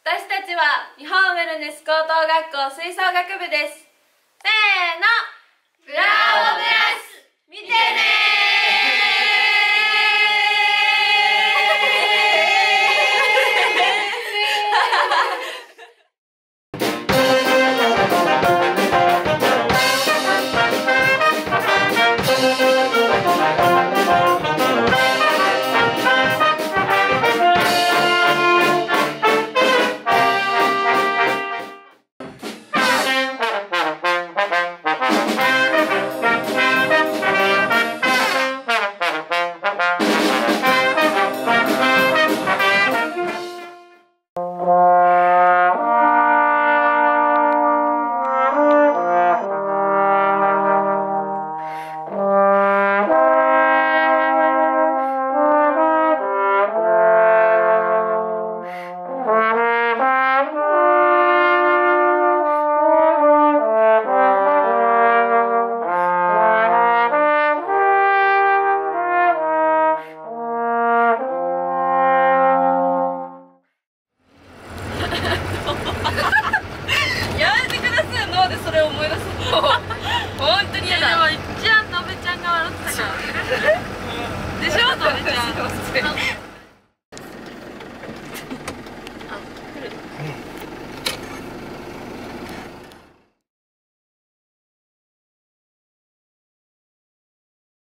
私たちは日本ウェルネス高等学校吹奏楽部です。せーの、ブラボーブラス見てねー。